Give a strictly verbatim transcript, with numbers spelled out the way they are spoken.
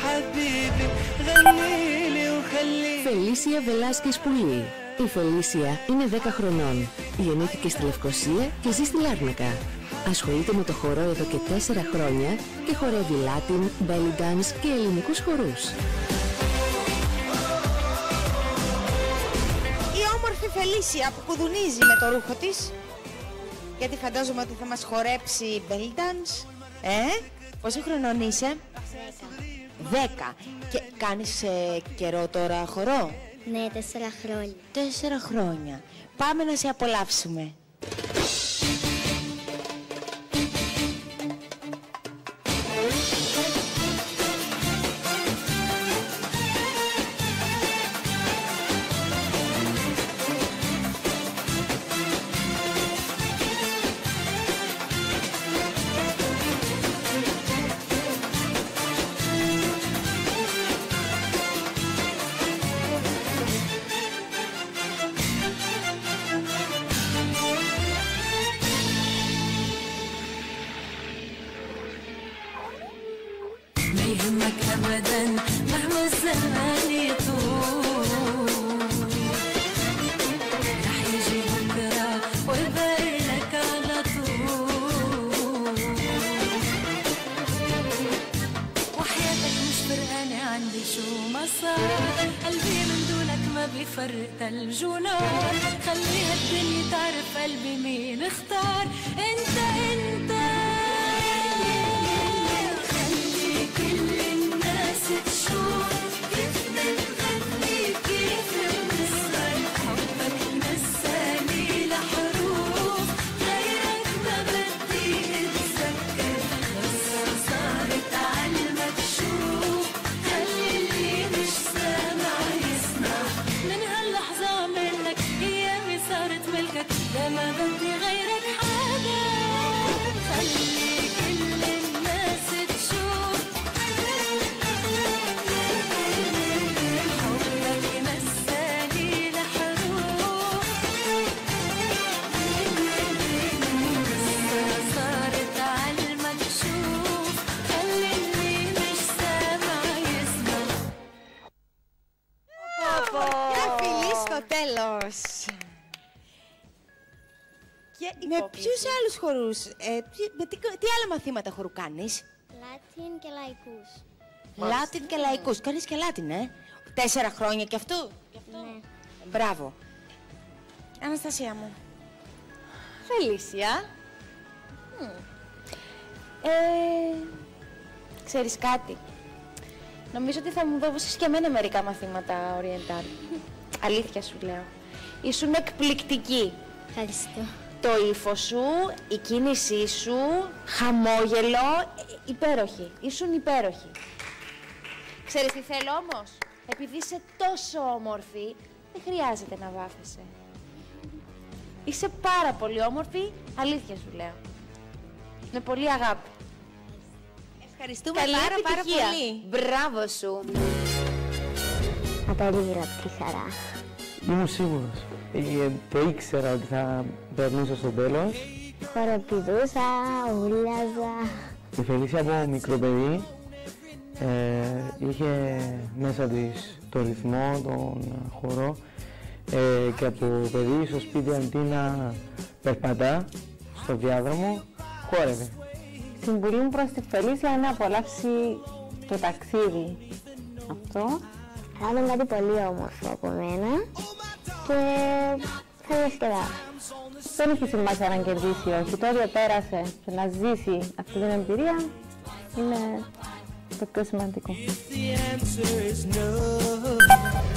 Φελίσια Βελάσκες Πουλή. Η Φελίσια είναι δέκα χρονών. Γεννήθηκε στη Λευκοσία και ζει στη Λάρνακα. Ασχολείται με το χορό εδώ και τέσσερα χρόνια και χορεύει Latin, belly dance και ελληνικούς χορούς. Η όμορφη Φελίσια που κουδουνίζει με το ρούχο της, γιατί φαντάζομαι ότι θα μας χορέψει belly dance. Ε, πόσο χρονών είσαι? Δέκα. Και κάνεις ε, καιρό τώρα χορό? Ναι, τέσσερα χρόνια. Τέσσερα χρόνια. Πάμε να σε απολαύσουμε. ما يهمك أبدا مهما الزمان يطول، رح يجي بكرة ويبارك لك على طول، وحياتك مش فرقانة عندي شو ما صار، قلبي من دونك ما بيفرق ثلج ونار، خليها الدنيا تعرف قلبي مين اختار، انت انت ما بدي غيرك حدا، خلي كل الناس تشوف حبك مساني لحروف، صارت عالمكشوف، خلي اللي مش سامع يسمع. Και φιλί στο τέλος. Και με ποιους άλλους χορούς, ε, με τι, τι άλλα μαθήματα χορού κάνεις? Latin και λαϊκούς. Latin και λαϊκούς. Κάνεις και Latin, ε? Τέσσερα χρόνια και αυτό. Ναι. Μπράβο. Αναστασία μου. Φελίσια. Ε, ξέρεις κάτι. Νομίζω ότι θα μου δώσεις και εμένα μερικά μαθήματα Oriental. Αλήθεια σου λέω. Ήσουν εκπληκτική. Ευχαριστώ. Το ύφος σου, η κίνησή σου, χαμόγελο, υπέροχη. Ήσουν υπέροχη. Ξέρεις τι θέλω όμως? Επειδή είσαι τόσο όμορφη, δεν χρειάζεται να βάφεσαι. Είσαι πάρα πολύ όμορφη, αλήθεια σου λέω. Με πολύ αγάπη. Ευχαριστούμε Καλή πάρα πάρα επιτυχία. πολύ. Μπράβο σου. Απερίγραπτη χαρά. Ήμουν σίγουρος. Ε, το ήξερα ότι θα περνούσα στο τέλος. Χοροπηδούσα, ούλιαζα. Η Φελίσια από μικρό παιδί ε, είχε μέσα της το ρυθμό, τον χορό ε, και από παιδί στο σπίτι αντί να περπατά στο διάδρομο, χόρευε. Συμβουλή μου προς τη Φελίσια είναι να απολαύσει το ταξίδι αυτό. Κάνουν κάτι πολύ όμορφο από μένα και θα διασκεδάσω. Δεν έχει σημασία να κερδίσει ή όχι. Το ότι πέρασε και να ζήσει αυτή την εμπειρία είναι το πιο σημαντικό.